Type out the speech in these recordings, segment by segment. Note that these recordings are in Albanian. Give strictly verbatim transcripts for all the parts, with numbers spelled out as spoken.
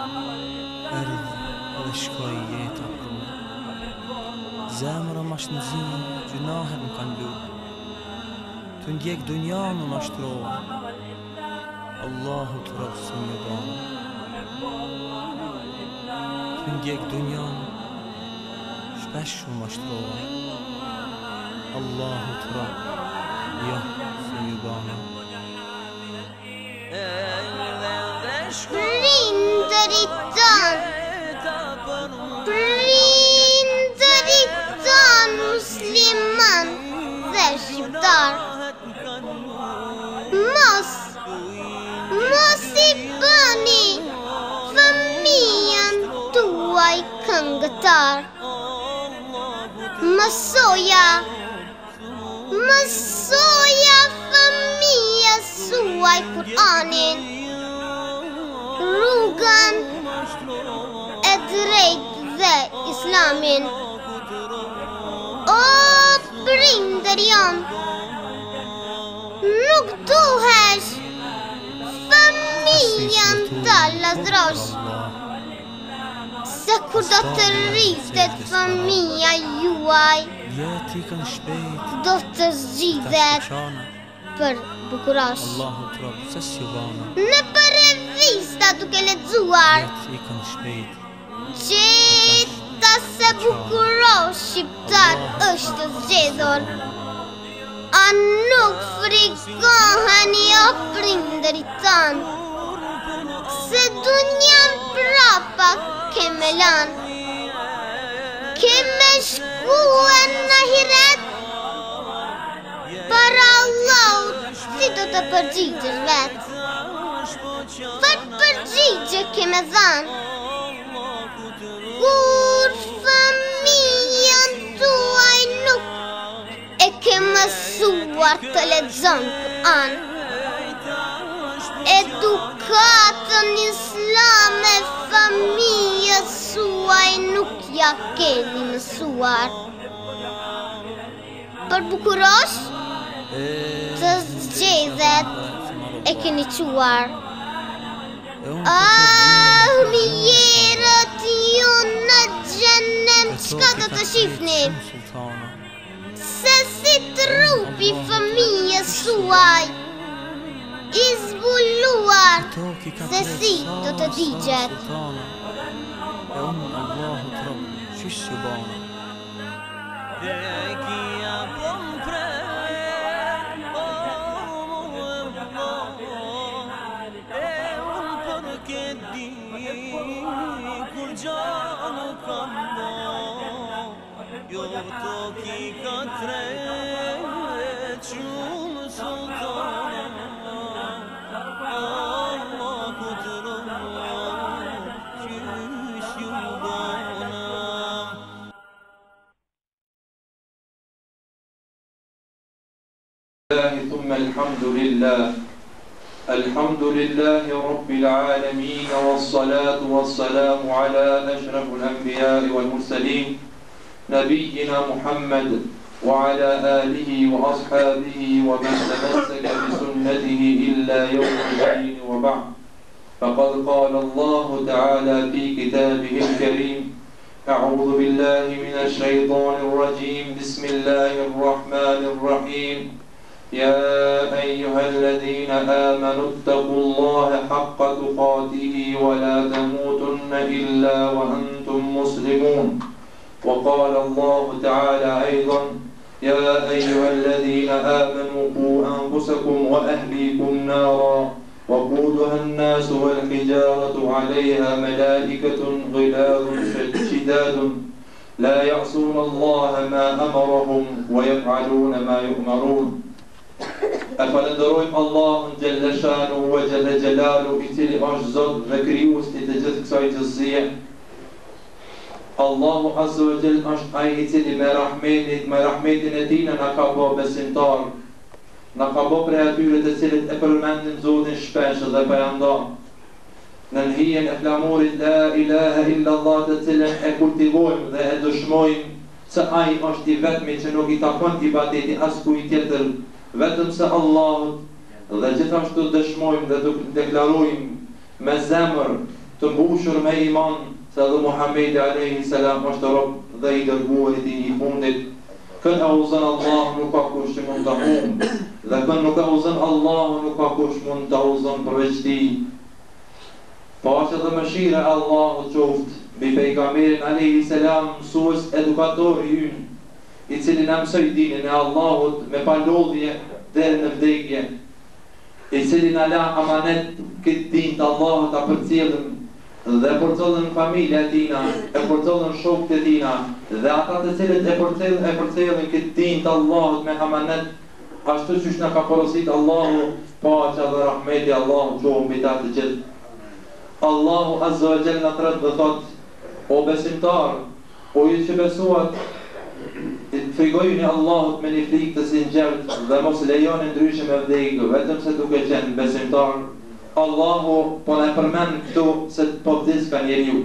ardh edhe shkoj jeta për mu. Zemra më është në zinë, gjunahet më kanë lu. Të ndjek dunja më më shtrova, Allahu të rëbë së një banë. Të ndjek dunja shpesh më më shtrova, Allahu të rëbë jo së një banë. Prindërit tanë, prindërit tanë musliman dhe shqiptar, mos, mos i bëni fëmijën tuaj këngëtar. Mësoja, mësoja fëmijës suaj Kur'anin, rrugën e drejt dhe Islamin. O prindër jam, nuk duhesh fëmijën të ladrosh, se kur do të rritet fëmija juaj, Jeti kanë shpejt, do të zgjidhet për bukurash. Allahu të rëbë se si bana. Në për revista duke lexuar, Jeti kanë shpejt, gjeta se bukurosh shqiptar është zgjedhur. A nuk frikoheni o prindërit tanë, se dunjan prapa keme lan, keme shkuen në hiret, para Allahut si do të përgjigjesh vet. Fat përgjigje keme dhanë, kur fëmijën tuaj nuk e ke mësuar të lexon Kur'an. Edukatën islame fëmijës suaj nuk ja keni mësuar. Për bukurosh të zgjedhet e keni quar. Ah, mirët ju në xhenem çka do të shifni, se si trupi fëmijës suaj i zbuluar, se si do të digjet. E unë Allahu të rëbë, qysh që bana. Jo to ki ka tret shumë sultana, Allahu të rëbë, qysh ju bana. ثم الحمد لله الحمد لله رب العالمين والصلاة والسلام على أشرف الأنبياء والمرسلين نبينا محمد وعلى آله وأصحابه ومن تمسك بسنته إلا يوم الدين وبعد. فقد قال الله تعالى في كتابه الكريم: أعوذ بالله من الشيطان الرجيم بسم الله الرحمن الرحيم يا أيها الذين آمنوا اتقوا الله حق تقاته ولا تموتن إلا وأنتم مسلمون. وقال الله تعالى أيضا: يا أيها الذين آمنوا قوا أنفسكم وأهليكم نارا وقودها الناس والحجارة عليها ملائكة غلاظ شداد لا يعصون الله ما أمرهم ويفعلون ما يؤمرون. E falenderojmë Allahun Gjelle Shanu wa Gjelle Gjelalu, i cili është Zot dhe krijues i të gjithë kësaj gjësie. Allahu Azza wa Jall është ai i cili me rahmetin, me rahmetin e tij na ka bë besimtar. Na ka bë prej atyre të cilët e përmendin Zotin shpesh dhe përjandon. Në hijen e flamurit La ilaha illa Allah, të cilën e kultivojmë dhe e dëshmojmë se ai është i vetmi që nuk i takon ibadeti askujt tjetër vetëm se Allahut, dhe gjithashtu dëshmojmë dhe deklarojmë me zemër të mbushur me iman, se edhe Muhammedi alayhi salam është rob dhe i dërguar i tij i fundit. Kën e uzën Allah nuk ka kush që mund të humbë, dhe kën nuk e uzën Allah nuk ka kush mund të uzën përveç tij. Paqja dhe mëshira e Allahut qoftë mbi pejgamberin alayhi salam, mësues edukator i ynë, i cili na mësoi dinin e Allahut me palodhje deri në vdekje, i cili na la amanet këtë din të Allahut ta përcjellëm dhe përcjellën familja e tina, e përcjellën shokët e tina, dhe ata të cilët e përcjellën e përcjellën këtë din të Allahut me amanet, ashtu siç na ka porositur Allahu, paqja dhe rahmeti i Allahut qoftë mbi ta të gjithë. Allahu azza wa jalla na tret dhe thot: o besimtar, o ju që besuat, frikojeni Allahut me një frikë të sinqert dhe mos lejoni ndryshim e vdekje, vetëm se duke qenë besimtar. Allahu po na përmend këtu se po vdes ka njeriu.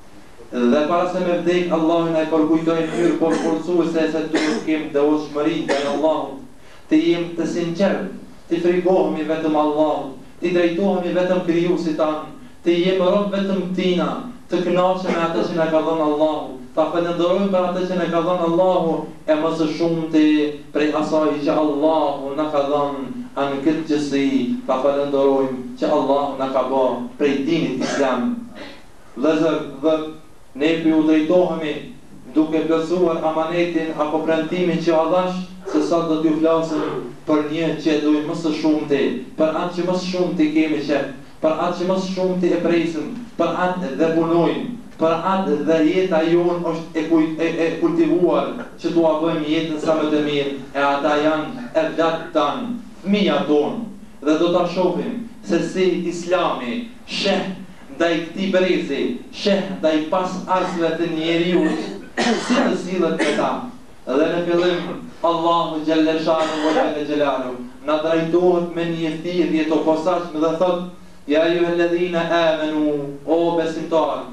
Dhe para se me vdek, Allahu na përkujtoi në mënyrë po forcuese se duhet të kemi devotshmëri ndaj Allahut, të jemi të sinqert, të frikohemi vetëm Allahut, të drejtohemi vetëm krijuesit tan, të jemi rob vetëm tina, të kënaqemi me atë që na ka dhënë Allahu, ta falenderojmë për atë që na ka dhënë Allahu, e më së shumti prej asaj që Allahu na ka dhënë anë këtë gjësi, ta falenderojmë që Allahu na ka bërë prej dinit islam. Vëllezër, dhe ne pi u drejtohemi duke plotësuar amanetin apo premtimin që Allah, se sa do t'ju flasim për një që dojmë më së shumti, për atë që më së shumti kemi qef, për atë që më së shumti e presim, për atë dhe punojmë, për atë dhe jeta jonë është e, kuj, e, e kultivuar që t'u bëjmë jetën sa më të mirë, e ata janë evlat tanë, fëmija tonë, dhe do t'a shohim se si Islami sheh ndaj këtij brezi, sheh ndaj pas arsve të njeriu, si të sillet me ta. Dhe në fillim Allahu xhalla shanu wa jalla jalalu na drejtohet me një thirrje të posaçme dhe thot: ja ayyuhalladhina amanu, o besimtar,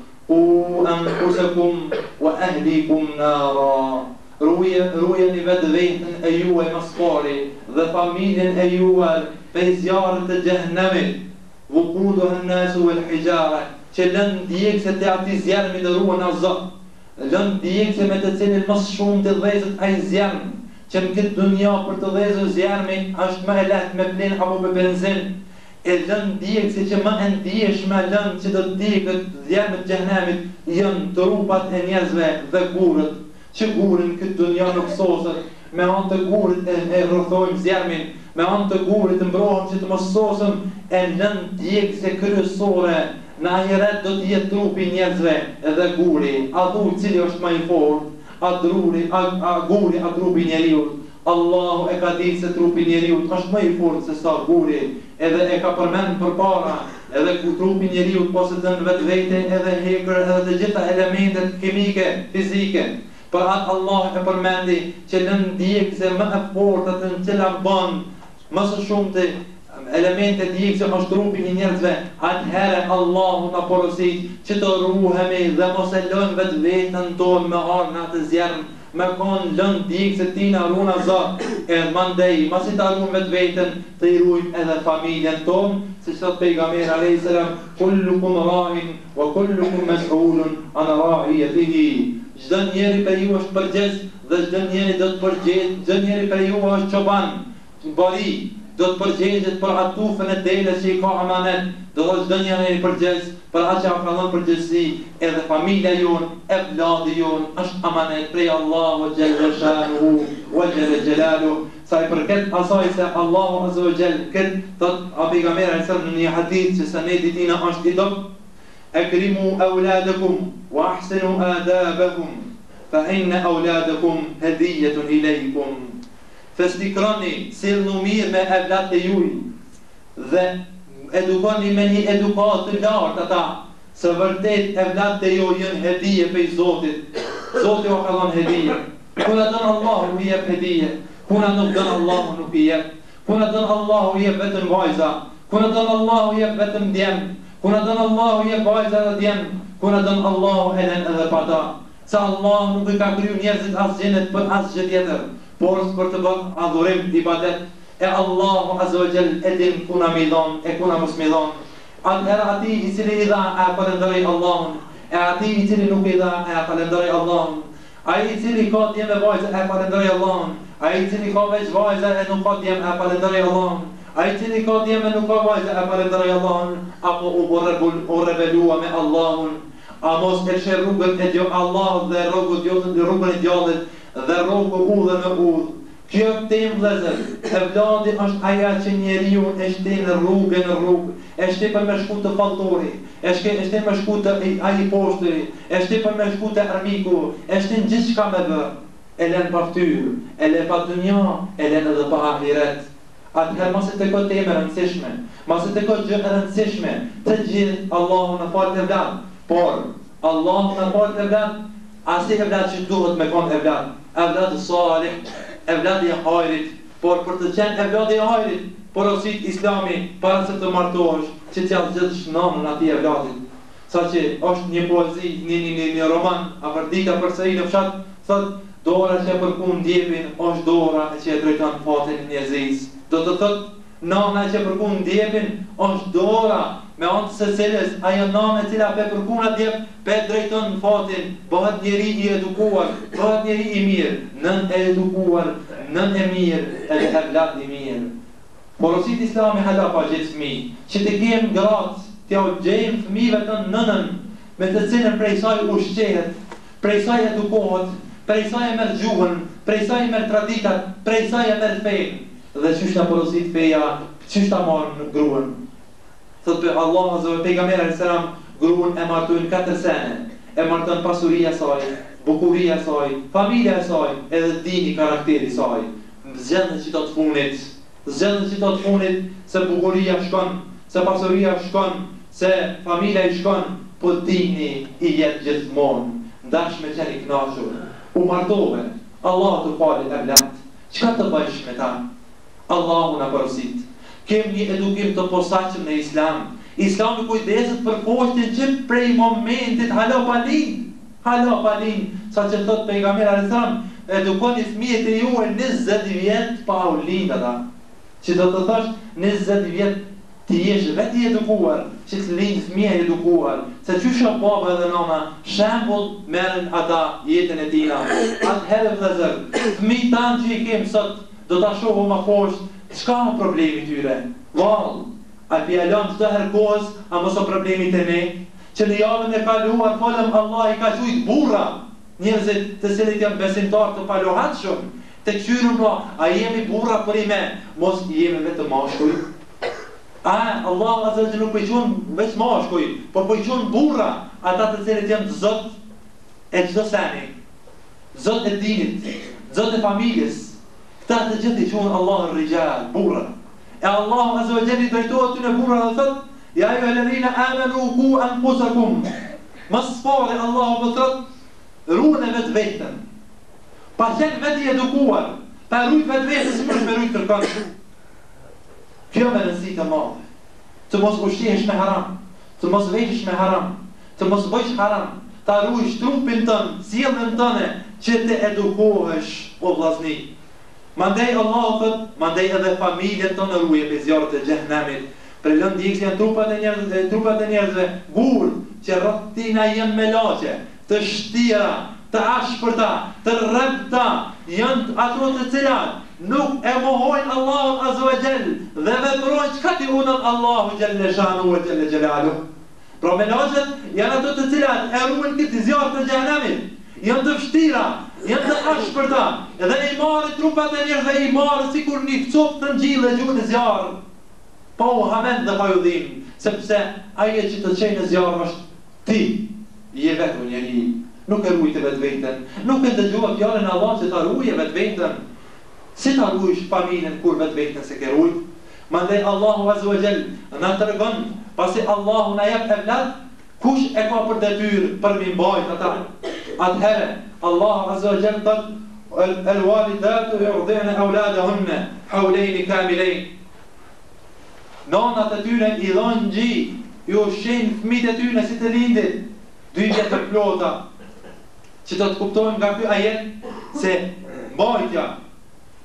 u anfusakum wa ahlikum nara, rujeni vetë vetën e juaj mas pari dhe familjen e juaj prej zjarrit të xhehenemit, wuquduha an-nasu wal hijara, që lënë djegse të ati zjarmi në ruën a Zot, lënë djegse me të cilin më shumë të dhezët a i zjarm, që në këtë dunja për të dhezë zjarmi është më e lehtë me plin apo me benzin, e lënë djegse që më e ndjeshme lënë që të djegët zjarmit xhehenemit janë trupat e njerëzve dhe gurët, që gurin këtë dunja nuk sosët, me anë të gurit e, e rrëthojmë zjarmin, me anë të gurit mbrohem që të mos sosëm, e lënë djegse kryesore. Në ahiret do t'jetë trupi njerëzve edhe guri, a dhu cili është më i fortë, a druri, a, a guri, a trupi njeriut. Allahu e ka ditë se trupi njeriut është më i fortë se sa guri, edhe e ka përmend përpara, edhe ku trupi njeriut po se dënë vetë vete edhe hekër edhe të gjitha elementet kimike, fizike. Për atë Allah e përmendi që lënë djekë se më e fortë të në cila banë, më së shumë të elementet djekë që është trupi një njerëzve, atëhere Allahu në porosit që të ruhemi dhe mos e lënë vetë vetën tonë me arë në atë zjerën, me konë lënë djekë se ti në runa zot, e mandej, masi të runë vetë vetën, të i rujmë edhe familjen tonë, si që të pejgamber alayhis salam, kullukum ra'in, wa kullukum mas'ulun an ra'iyatihi. Çdo njeri për ju është përgjegjës dhe çdo njeri do të përgjigjet, çdo njeri për ju është çoban, bari, do të përgjigjet për atufën e delës që i ka amanet, do të çdo njeri përgjegjës për atë që ka dhënë përgjegjësi, edhe familja jonë, e vladi jonë është amanet prej Allahu xhalla shanuhu wa jalla jalalu. Sa i përket asaj se Allahu azza wa jall këtë thot pejgamberi sa në një hadith që sanedi tina është i dobët: akrimu awladakum wa ahsinu adabahum fa inna awladakum hadiyatun ilaykum. Festikroni, sillni mirë me evlat e juj dhe edukoni me një edukat të lartë ata, se vërtet evlat e juj janë hedije prej Zotit. Zoti u ka dhënë hedije. Kur don Allahu i jep hedije, kur nuk don Allahu nuk i jep. Kur don Allahu i jep vetëm vajza, kur don Allahu i jep vetëm djem, kur don Allahu i jep vajza dhe djem, kur don Allahu elen edhe pata. Sa Allahu nuk i ka kriju njerëzit asgjë për asgjë tjetër, por për të bërë adhurim, ibadet, e Allahu azza wa jall e din kuna mi dhon, e kuna mos mi dhon, Atëherë ati i cili i dha e falenderoj Allahun, e ati i cili nuk i dha e falenderoj Allahun, ai i cili ka djemë e vajzë e falenderoj Allahun, ai i cili ka veç vajzë e nuk ka djemë e falenderoj Allahun, ai i cili ka djemë e nuk ka vajzë e falenderoj Allahun, apo u rebelua me Allahun, a mos e shë rrugën e djo Allahut dhe rrugën e djallit dhe rrugën udhën e udhë. Kjo temë vëllezër, evladi është aja që njeriu e shtin në rrugë në rrugë, e shtin për me shku të falltori, e shtin me shku të ai poshtëri, e shtin për me shku të armiku, e shtin gjithçka me bë. E lën pa fytyrë, e lën pa dunja, e lën edhe pa ahiret. Atëherë mos e tekoj temë e rëndësishme, mos e tekoj gjë e rëndësishme, të gjithë Allahu na fal evlad, por Allahu na fal evlad, asnjë evlad që duhet me kon evlad, evlad salih, evladi i hajrit, por për të qenë evladi i hajrit, porosit Islami para se të martohesh, që t'ja zgjidhësh namën atij evladit. Saqë është një poezi, një një, një, një roman, a vërdita për së i në fshat, thot, dora që e përkun ndjepin, është dora që e drejton fatin njerëzis. Do të thot, nana që e përkun ndjepin, është dora, me anë se cilës, ajo nanë e cila pe përkun atjep, pe drejton fatin, bëhet njeri i edukuar, bëhet njeri i mirë, nën e edukuar, nën e mirë, edhe evlat i mirë. Porosit Islami hala pa gjithë fëmi, që të kemë gratë, t'ja u gjejmë fëmive të nënën, me të cilën prej saj ushqehet, prej saj edukohet, prej saj e merë gjuhën, prej saj e merë traditat, prej saj e merë fejnë, dhe qyshta porosit feja, qyshta marë në gruën. Thot për Allah azza wa pejgamberi alayhis salam, gruën e martojnë katër sene, e marton pasuria saj, bukuria saj, familja e saj, edhe dini karakteri saj. Zgjedhën që të të funit, zgjedhën që të të funit, se bukuria shkon, se pasuria shkon, se familja i shkon, po dini i jetë gjithmonë, ndash me qenë i knashur. U martove, Allah të falit e vlat, qka të bëjsh me ta? Allahu na porosit. Kem një edukim të posaçëm në Islam. Islami kujdeset për poshtin që prej momentit hala palin, hala palin, sa që thot pejgamberi alayhis salam, edukoni fëmijët e juaj njëzet vjet pa u lind ata. Që do të thosh njëzet vjet ti jesh vetë i edukuar, që të lind fëmija i edukuar, se qysha baba edhe nana shembull merren ata jetën e tina. Atëherë vëllezër, fëmijët tanë që i kem sot, do ta shohim më poshtë. Çka është problemi tyre? Vallë, a pjalon çdo herë kohës, a mos o problemi të ne? Që në javën e kaluar folëm Allah i ka thujt burra, njerëzit të cilët janë besimtar të palohatshëm, të qyrën pra, a jemi burra për i me, mos jemi vetëm mashkuj. A, Allah azza wa jalla nuk pëjqon veç mashkuj, por pëjqon burra, ata të cilët janë zot e çdo seni, zot e dinit, zot e familjes. Këta të gjithë i qonë Allah në rijal, burra. E Allah azza wa jalla i drejtohet të në burra dhe thot, ja ju e ledhina amenu ku anfusakum. Mas pare Allah më thot, ruën e vetë vetën. Pa qenë vetë i edukuar, pa rujt vetë vetën, së mësh me rujt tërkanë. Kjo me rëndësi të madhe. Të mos ushqehesh me haram, të mos veshësh me haram, të mos bëjsh haram, ta rujsh trupin tënë, sjellën tëne, që të edukohesh o vllazni. Mandej Allah thot, mandej edhe familjen tonë ruje për zjarët e xhehenemit. Për lënë dikës janë trupat e njerëzve, trupat e njerëzve, gurë, që rrotina janë me laçe, të shtira, të ashpërta, të rrepta, janë ato të cilat nuk e mohojnë Allahun azza wa jall dhe veprojnë çka ti unën Allahu xhalla shanu wa jalla jalalu. Pra me laçet janë ato të cilat e ruajnë këtë zjarë të xhehenemit. Janë të vështira, janë të ashpërta, edhe i marrë trupat e njerëzve, i marrë sikur një copë të ngjillë e gjuhë në zjarë. Pa u hamend dhe pa ju dhim, sepse aje që të qenë në zjarë është ti, je vetë u njeri, nuk e rujtë vetë vetën, nuk e dëgjua fjallën Allah që ta ruje vetë vetën. Si ta rujsh familjen kur vetë vetën se ke rujtë? Mandej Allahu azza wa jall na tregon, pasi Allahu na jep evlad, kush e ka për detyrë për mi mbajt ata? Atëherë, Allah azza wa jall thot, el-walidatu yurdina auladahunna hawlayn kamilayn. Nanat e tyre i dhojnë gji, ju shenë fëmijët e tyre si të lindit, dy vjet të plota. Që do të kuptojmë nga ky ajet se mbajtja,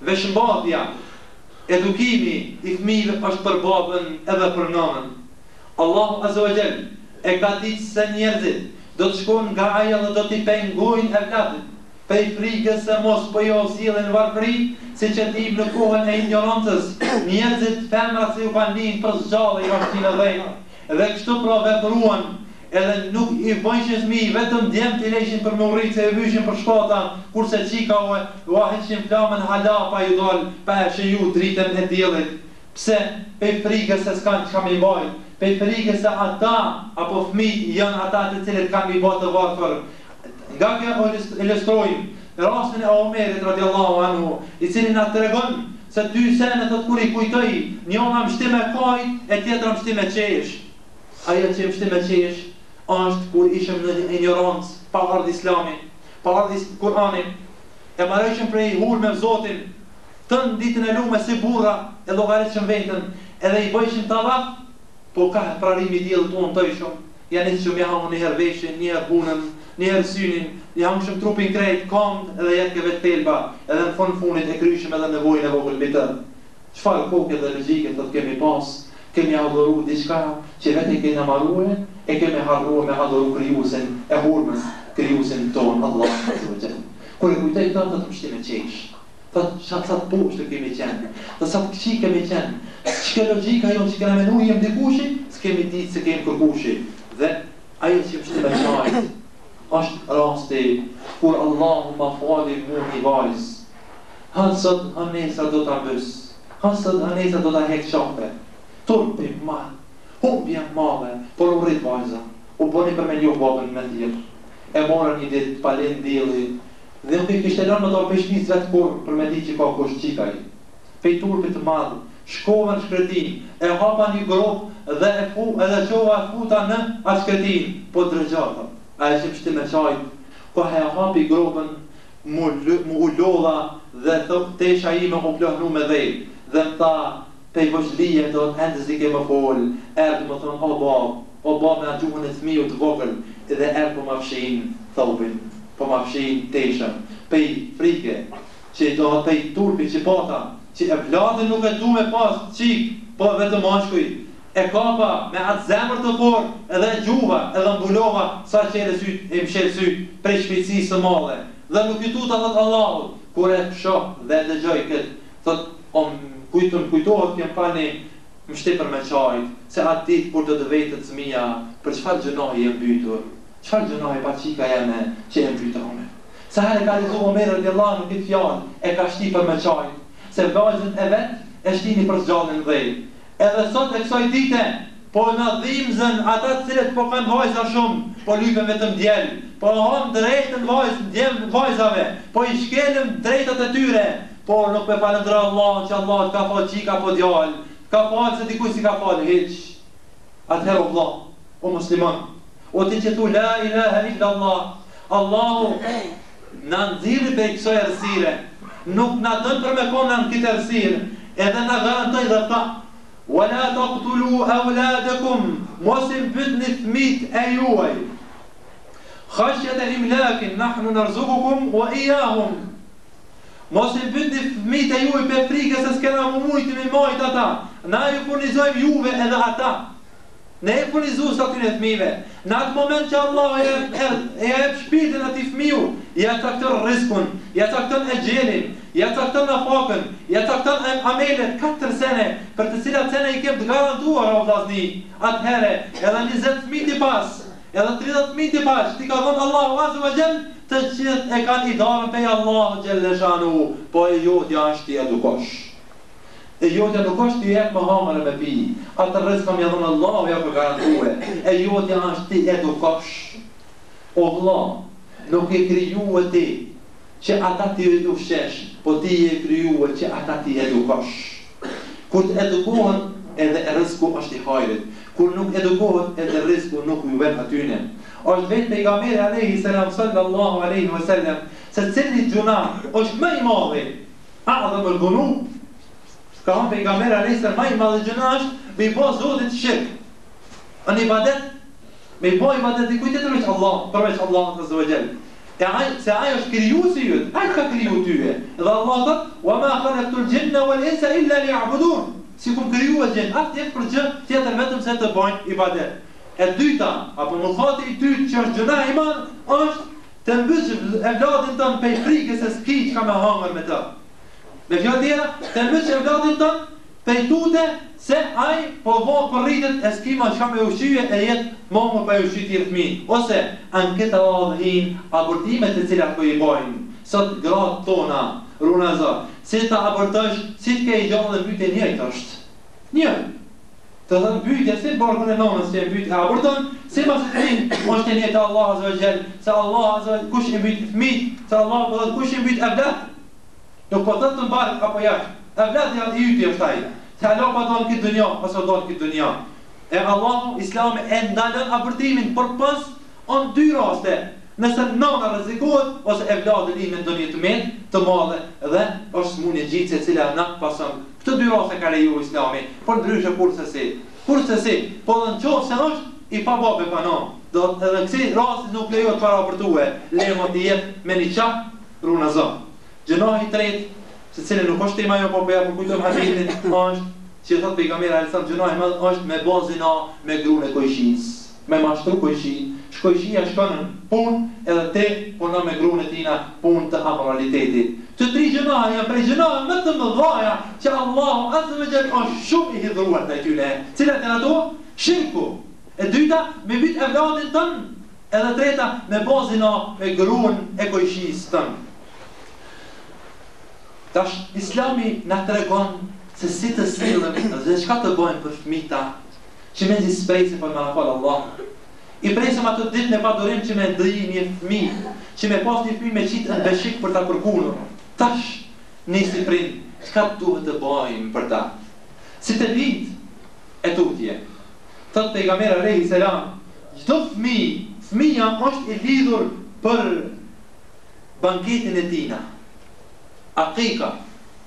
veshmbathja, edukimi i fëmijëve është për babën edhe për nanën. Allahu Azza wa Jall e ka ditë se njerëzit do të shkojnë nga ajo dhe do t'i pengojnë evlatit prej frikës se mos po jo sjellin varfëri, siç e dim në kohën e ignorancës, njerëzit femrat se u kanë linë për zgjallë i vashtin e dhejnë, dhe kështu pra vepruan, edhe nuk i bojshin fëmijë, vetëm djemt i lejshin për më rritë se i vyshin për shkata, kurse qika u u ahiqshin flamën hala pa ju dal, pa e shiju dritën e diellit. Pse? Pe frikës se s'kan çka më bajnë, pe frikës se ata apo fëmijët janë ata të cilët kanë më bërë të varfër. Nga kjo ilustrojmë rastin e Omerit radiallahu anhu, i cili na tregon se dy sene thot kur i kujtoj, njëna mshti me kajt e tjetra mshti me qesh. Ajo që mshti me qesh është kur ishëm në ignorancë, pa ardh Islami, pa ardh Kur'ani, e marrëshëm prej hur me Zotin, tën ditën e lume si burra, e llogaritshëm veten, edhe i bëjshim tallaf, po ka prarimi i diellit tonë të ishëm. Ja nisëm ja hamun një herë veshin, një herë punën, një herë synin, ja hamshëm trupin krejt, komt edhe jetë ke vetë thelba, edhe në fund funit e kryshëm edhe nevojën e vogël mbi të. Çfarë koke dhe logjike thotë kemi pas, kemi adhuru diçka që vetë kemi marrue, e kemi harruar me adhuru krijuesin e hurmës, krijuesin ton Allah Azza wa Jall. Kur e kujtoj këtë të më shtim me qesh. Thot çfarë sa poshtë kemi qenë, të sa këçi kemi qenë. Çka logjika jo që kemi menuar jam dikushi, s'kemi ditë se kemi kërkushi. Dhe ajo që më shtim me qajt, është rasti kur Allahu ma fali mu një vajz. Hanë sot, hanë nesër do t'a bës. Hanë sot, hanë nesër do t'a hek qape. Turpi madh, humbje madhe, por u rrit vajza. U bëni për me njoh babën me ndjerë. E morën një ditë palen dielli, dhe nuk i kishte lënë me do peshnis vetë kur për me di që ka kush qikaj. Pej turpit madh, shkova në shkretin, e hapa një grop dhe e fu edhe qova e futa në atë shkretin, po drejgjata. A e që pështi me qajt, ko he hapi gropën, mu, mu u lodha dhe thë tesha i me u plohnu me dhej, dhe më tha, pej vëshlije do të endës i ke më fol, erë më thonë, o bab, o bab me a gjuhën e thmiju të vogël, edhe erë po ma fshin thobin, po ma fshin teshën, pej frike, që do të pej turpi që pata, që e vladën nuk e du me pas qik, po vetë mashkuj, e kapa me atë zemër të forë, edhe gjuha, edhe mbulova, sa qere syt, e mshelë syt, prej shpejtësisë së madhe, dhe nuk i tuta thot Allahut, kur e shoh dhe e dëgjoj këtë, thot, om kujtun kujtohet kem pani më shtepër me qajt, se atë ditë kur do të vetët zmija, për çfarë gjënohi e mbytur, çfarë gjënohi pa qika jeme që e mbytone. Se herë ka lizu Omer radiallahu në këtë fjallë, e ka shtipër me qajt, se vajzën e vetë e shtini për zgjallin dhej. Edhe sot e kësoj dite, po në dhimzën ata të cilët po kanë vajza shumë, po lypen vetëm djelë, po hom drejtën vajzë, djelë vajzave, po i shkelëm drejtët e tyre, por nuk me falendra Allah që Allah ka falë qika po djallë, ka falë se dikuj si ka falë hiq. Atëherë o vla, o musliman, o ti që tu la ilaha illa Allah, Allahu në nëzirë për kësoj ersire, nuk në dënë për me konë në këtë ersire, edhe në garantoj dhe ta, wala taqtulu auladakum, mos i mbytni fëmijët e juaj, khashyata imlakin, nahnu narzuqukum wa iyahum. Mos i mbytni fëmijët e juaj për frikë se s'kena më mujtë me majt ata. Na ju furnizojmë juve edhe ata. Ne e furnizues atyre fëmijëve. Në atë moment që Allah e e jep shpirtin atij fëmiu, ja cakton rrezikun, ja cakton exhelin, ja cakton nafakën, ja cakton amelet katër sene, për të cilat sene i kem të garantuar o vllazni. Atëherë, edhe njëzet fëmijë pas, edhe tridhjetë fëmijë pas, ti ka thënë Allahu Azza wa Jall, të gjithë e kanë idarën pej Allahu Gjellëshanu, po e jotja është t'i edukosh. E jotja nuk është t'i jep më hamër e me pi, atë rrezë kam jadhën Allahu ja për garantue, e jotja është t'i edukosh. O vlla, nuk e kriju e ti, që ata t'i ushqesh, po ti e kriju e që ata t'i edukosh. Kur t'edukohen, edhe rrezku është i hajrit, kur nuk edukohet, edhe rrezku nuk ju ven atyne. është vetë pejgamberi alayhi salam sallallahu alaihi wasallam se cili gjuna është më i madhi a'dham al-dhunub ka thënë pejgamberi alayhi salam më i madhi gjuna është me po zotit shirk në ibadet me po ibadet i kujt tjetër veç Allah përveç Allahut azza wa jall e ai se ai është krijuesi yt ai ka kriju ty dhe Allah thot wa ma khalaqtul jinna wal insa illa liya'budun si kum kriju e gjenë, atë tjetë për gjë tjetër vetëm se të bojnë ibadet. E dyta, apo mëkati i dytë që është gjëna i madh, është të mbysh evladin tënë pej frikës e s'ki që ka me hangër me të. Me fjallë tjera, të mbysh evladin tënë pej tute se aj po vohë për rritet e s'ki ma që ka me ushqyje e jetë momë për ushqy tjirë fmi. Ose, anë këtë adhin abortimet e cilat për i bojnë, sot gratë tona, runa zë, si të abortësh, si të ke i gjallë dhe byte njëjtë është. Njëjtë. Të thënë bytja, si barkën e nonës që e bytë e aborton, si ma se të rinë, është e njëtë Allah azë vë gjellë, se Allah azë vë kush e bytë fmi, se Allah po dhëtë kush e bytë evlat. Nuk po thëtë të mbarë apo jashtë, evlat janë i yti është taj, se Allah po dhënë këtë dënja, paso dhënë këtë dënja. E Allahu Islami e ndalën abortimin për pës on dy raste, nëse nona rrezikohet, ose evladin i me ndonjë të menë, të madhe, dhe është smundje gjitëse e cila na pasën. Këtë dy raste ka leju Islami, por ndryshe kurse si. Kurse si, po dhe në qofë se është i pa babe pa non. Do edhe kësi rasti nuk lejohet para abortue, lejo të jetë me një qap, runa zë. Gjënohi tretë, se cilë nuk është tema jo, po përja për kujtëm hadithin, është që thot pejgamberi alayhis salam gjënohi më është me bazina me gruën e kojshinës, me mashtru kojshin. Shkojshia shkon në punë edhe te punon me gruën e tina punë të amoralitetit. Të tri gjënoha janë prej gjënoha më të mëdhaja që Allahu azza wa jalla është shumë i hidhur ndaj tyre. Cilat janë ato? Shirku. E dyta me byt evladin tën, edhe treta me bazina me gruën e kojshisë tën. Tash Islami na tregon se si të sillemi dhe çka të bëjmë për fëmijëta, që me nxis sprejse për më falë Allah. I presëm ato ditë në padurim që me ndëji një fëmijë, që me pas një fëmijë me qitë në beshik për ta përkunur. Tash, nisi prind, çka duhet të bëjmë për ta? Si të lind e tutje. Thot pejgamberi alayhi salam, çdo fëmijë, fëmia është i lidhur për banketin e tina. Akika.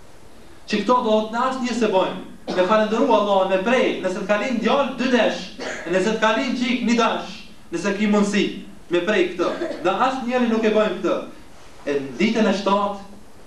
Që këto do të nas një se bëjmë. Me falendëru Allah, me prej, nëse të kalin djallë, dy desh, nëse të kalin qik, një dash, nëse ki mundësi, me prej këtë. Dhe asë njeri nuk e bëjmë këtë. E në ditën e shtatë,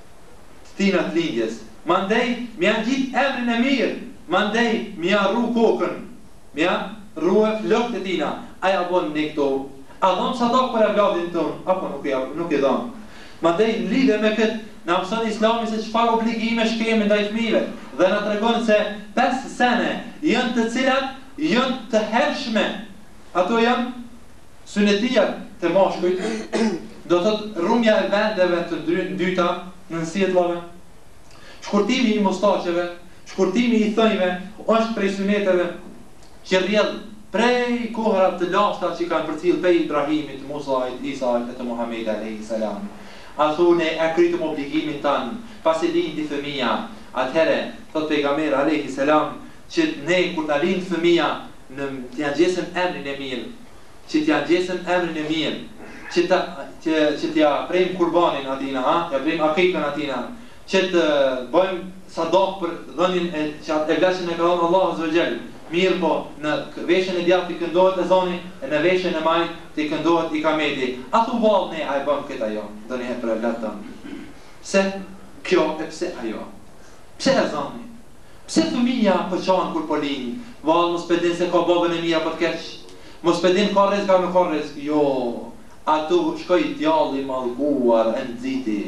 të tina të lindjes, mandej, mi janë gjitë emrin e mirë, mandej, mi janë ru kokën, mi janë ru e flokët e tina, aja bënë një këto, a dhëmë sa dokë për e vladin tonë, apo nuk e, nuk e dhëmë. Mandej, në lidhe me këtë, në mëson Islami se çfarë obligime shkemi ndaj fëmijëve dhe na tregon se pesë sene janë të cilat janë të hershme. Ato janë sunetia të mashkujt, do të thotë rrumja e vendeve të dyta në sjellave, shkurtimi i mustaqeve, shkurtimi i thënjve është prej suneteve që rrjedh prej kohërat të lashta që kanë përcjell pej Ibrahimit, Musait, Isait e të Muhamedit alayhis salam. A thune e krytëm obligimin tanë, pasi lindi fëmija, atëhere, thot pejgamberi alayhis salam, që ne kur ta lind fëmija, në t'ja gjesëm emrin e mirë, që t'ja gjesëm emrin e mirë, që t'ja që, që t'ja prejmë kurbanin atina, ha? T'ja prejmë akikën atina, që të bëjmë sadak për dhënin e që atë e vleshin e këronë Allah azza wa jall. Mirë po, në veshën e djatë t'i këndohet e zoni, e në veshën e majtë t'i këndohet i kameti. A thu valë ne, a i bëmë këtë ajo, do një për e vletë tëmë. Pse kjo e pse ajo? Pse e zoni? Pse fëmija për qanë kur po linë? Valë mos pedin se ka babën e mija për t'keq? Mos pedin ka rizka me ka rizk? Jo, ato shkoj djalli malguar e nëziti.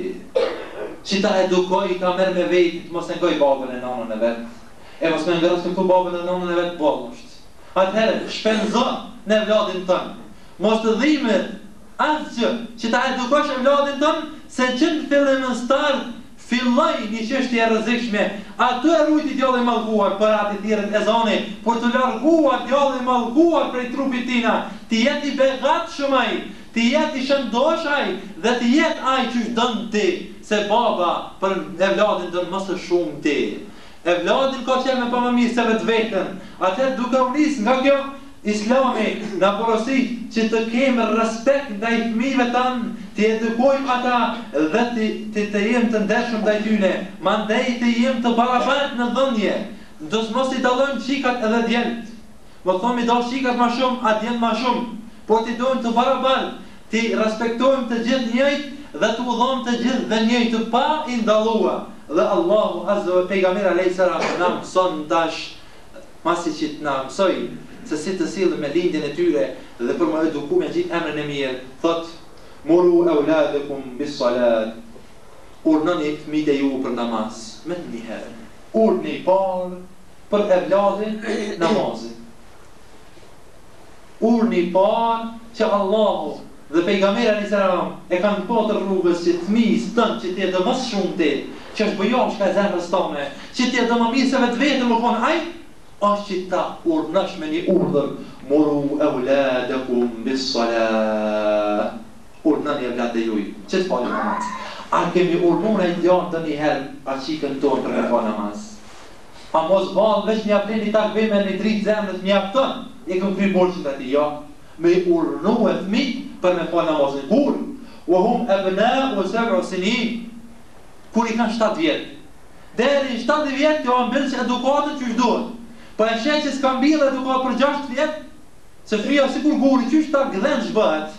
Që ta edukoj, ta merë me vetit, mos e ngoj babën e nanën e vetë. E mos me ngërës këtu babën e nanën e vetë bolë është. Atëherë, shpenzo në vladin tënë. Mos të dhimet asë që, që ta edukosh e vladin tënë, se që në fillim në starë, filloj një çështje e rrezikshme. Atë e rujti djalli mallkuar për atë thirrën e zoni, për të larguar djalli mallkuar prej trupit tina, të jetë i begatshëm ai, të jetë i shëndosh ai dhe të jetë ai që don ti, se baba për evladin don më së shumë ti. Evladin ka qenë me pa më mirë se vetë vetën. Atëherë duke u nis nga kjo, Islami na porosit që të kemi respekt ndaj fëmijëve tanë, të edukojmë ata dhe të, të, të jem të ndershëm ndaj tyre, mandej të jem të barabartë në dhënje. Dos mos i dallojmë qikat edhe djelt. Më thonë i dall qikat më shumë, a djelt më shumë, por të dojmë të barabartë, të respektojmë të gjithë njëjtë dhe të udhëzojmë të gjithë dhe njëjtë pa i ndalluar. dhe Allahu Azza wa pejgamberi alayhis salam na mëson tash masi që të na mësoj se si të sillen me lindjen e tyre dhe për më eduku me gjithë emrin e mirë, thot muru auladakum bis salat, urnoni fëmijët e ju për namaz. Me një herë urni parë për evladin namazin. Urni parë që Allahu dhe pejgamberi alayhis salam e kanë patër rrugës që fëmijës tënë që t'jetë më shumë ti, që është bëjosh ka zemrës tone, që t'jetë më mirë se vetë vetë më konë aj, është që ta urnësh me një urdhër, muru auladakum bis salat, urnëni evladët e juj, që të falë namaz. A kemi urnur e djanë të një herë a qikën tonë për me falë namaz? A mos valë veç një aplin një takve me një dritë zemrës një aftën, e këm kry borqin të ati, ja, me urnu e fmi për me falë namazin. Kur? U hum e bëna u sebra sinin, kur i kanë shtatë vjetë. Deri në shtatë vjetë të ambillë që edukatën që shduhet. Po e shenë që s'kam bilë edukatë për gjashtë vjetë, se fria si kur guri që shta gëdhen shbëhet.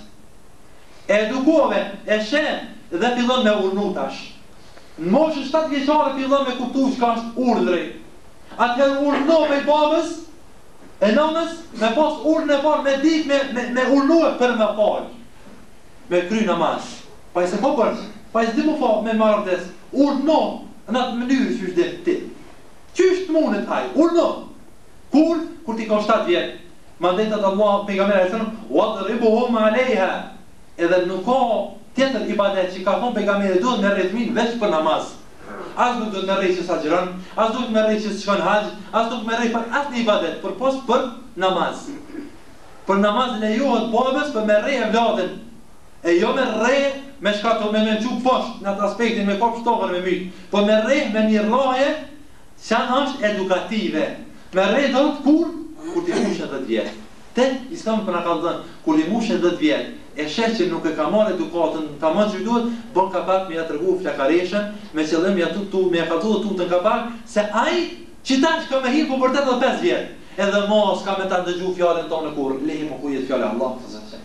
E edukove, e shenë dhe fillon me urnu tash. Në moshën shtatë vjeqare fillon me kuptu që ka është urdhri. Atëherë urnu me i babës, e nënës, me pas urnë e parë, me dik, me, me, me urnu e për me falë. Me kry namaz. Pa i se po përqë, pa i s'di mu falë me marrëdes, urnu, në atë mënyrë që është dhe ti. Qështë mundet haj, urnu. Kur? Kur ti ka shtatë vjetë. Ma ndetat Allah, pejgamberi e sënëm, wadribuhum alejha. Edhe nuk ka tjetër ibadet që ka thonë pejgamberi duhet me rrethmin veç për namaz. As nuk duhet me rrejë që sa gjëran, as duhet me rrejë që shkon haqë, as duhet me rrejë për asë një ibadet, për pos për namaz. Për namaz lejohet babës për me rrejë evladin. E jo me rrejë me shkato me me quk poshtë në atë aspektin me kopë shtokën me mytë. Por me rrejë me një rraje që është edukative. Me rrejë do të kur? Kur t'i mushën dhëtë vjetë. Te, islamë për në kaldën, kur t'i mushën dhëtë vjetë, e shesh që nuk e ka marrë edukatën tamam që duhet, bon ka pak me ja tërgu flakareshen, me qëllim ja tu tu me ja ka tu tutën ka pak, se ai që tash ka me hirë po për tetëdhjetë e pesë vjetë, edhe mos ka me ta ndëgju fjalën tonë kur lehi po ku jetë fjallë Allah të zëqe.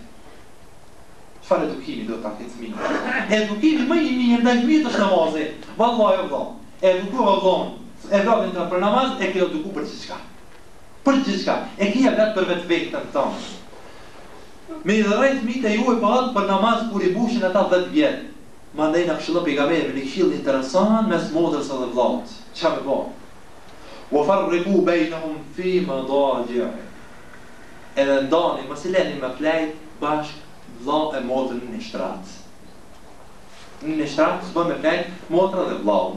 Çfarë edukimi do ta ketë fëmijë? Edukimi më i mirë ndaj fëmijës është namazi. Vallahi valla. Eduku vallon. E vladin të për namaz e ke eduku për gjithçka. Për gjithçka. E ke vetë për vetë vetën tonë. Me i dhërejt mitë e ju e bëhat për namaz kur i bushin ata dhjetë vjetë. Ma ndaj në këshillë pejgamberi me një këshillë interesant mes modrës edhe vllaut. Qa me bëhat? Wa farriqu bainahum fi madaji'. Edhe ndani, mos i leni me flejt bashk vllau e modrën në një shtrat. Në një shtrat s'bën me flejt modra dhe vllau.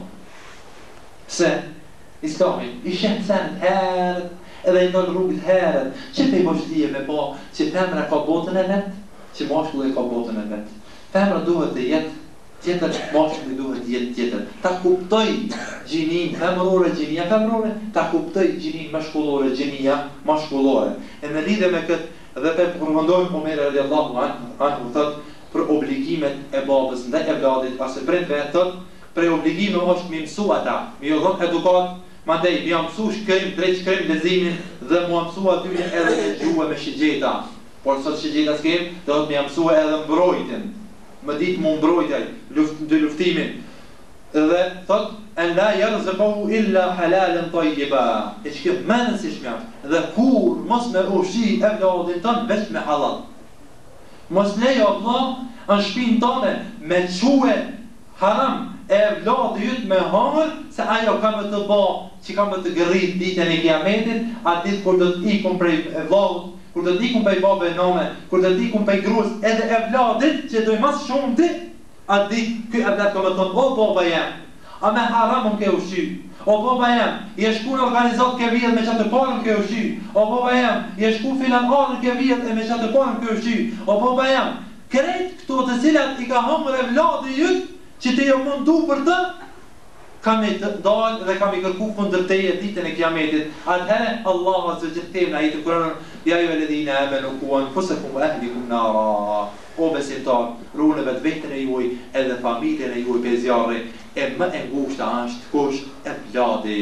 Se Islami i shenë sen herët edhe i ndonë rrugët herët, që pe i bështije me po që femra ka botën e vetë, që mashkulli ka botën e vetë. Femra duhet të jetë tjetër, mashkulli duhet të jetë tjetër. Ta kuptoj gjinin femrore, gjinia femrore, ta kuptoj gjinin mashkullore, gjinia mashkullore. E në lidhe me këtë dhe pe përmëndojnë Omer radiallahu anhu thot për obligimet e babës ndaj e vladit, ase prind vetë thot, për obligime është mi mësu ata, mi jo dhët edukat, ma ndaj, mi jam mësu shkrim, drejt shkrim lezimin dhe mu mësu aty edhe e gjuhe me shigjeta. Por sot shigjeta s'kem, dhe mi jam mësu edhe mbrojtin. Më ditë mu mbrojtjaj, luft, dhe luftimin. Dhe thot, en la yarzaqu illa halalan tayyiba. E që kemë menën si shmjaf. Dhe kur mos me ushi e vladin tënë, veç me halal. Mos lejo Allah në shpinë tëne me quhe haram e vladë jytë me hangër, se ajo ka me të ba, që ka me të gërrit ditën e kiametit, atë ditë kur do të ikun prej vladë, kur do të ikun prej babë e nome, kur do të ikun prej grus, edhe e vladit, që doj mas shumë ti, atë ditë, këj e vladë ka me thonë, o baba jem, a me haram më ke ushi, o baba jem, i e shku në organizat ke vjetë me qatë parën ke ushi, o baba jem, i e shku filan arën ke vjetë me qatë parën ke ushi, o baba jem, krejt këto të cilat i ka hangër e vladë jytë, që te jo mundu për të, kam i të dalë dhe kam i kërku fundër teje ditën e kiametit. Atëherë, Allah azze gjithë temë në ajitë Kur'anën, ja ju e ledhina amanu ku anfusakum wa ahlikum nara. O besimtar, rune vetë vetën e juaj edhe familjen e juaj pe zjarri, e më e ngushta është kush e vladi.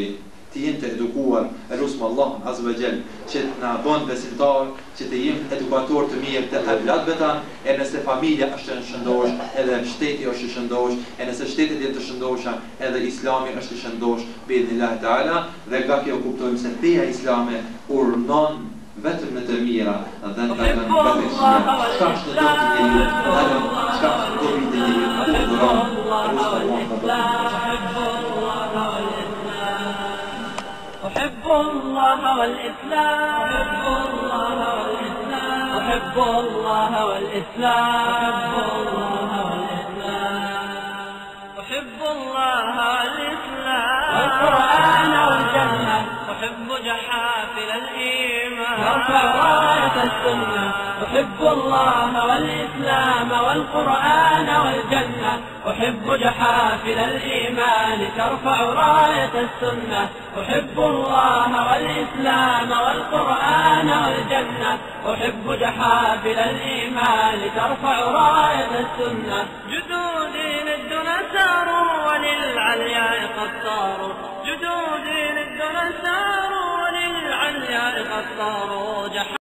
të jenë të edukuar, e lusmë Allah azza wa jall që të na bën besimtar, që të jemi edukator të mirë të evlatëve tanë, e nëse familja është e shëndosh, edhe shteti është i shëndosh, e nëse shtetet janë të shëndosha, edhe Islami është i shëndosh, biidhnillah taala, dhe nga kjo kuptojmë se feja islame urnon vetëm në të mira dhe në të në përveçnia. Çka është do të njeriu, edhe çka është do të njeriu, urduron, أحب الله والإسلام أحب الله والإسلام أحب الله والإسلام والقرآن والجنة أحب جحافل الإيمان وارفع راية السنة أحب الله والإسلام والقرآن والجنة أحب جحافل الإيمان ترفع راية السنة أحب الله والإسلام والقرآن والجنة أحب جحافل الإيمان ترفع راية السنة جدودي للدنا ساروا وللعلياء قد صاروا جدودي للدنا ساروا وللعلياء قد صاروا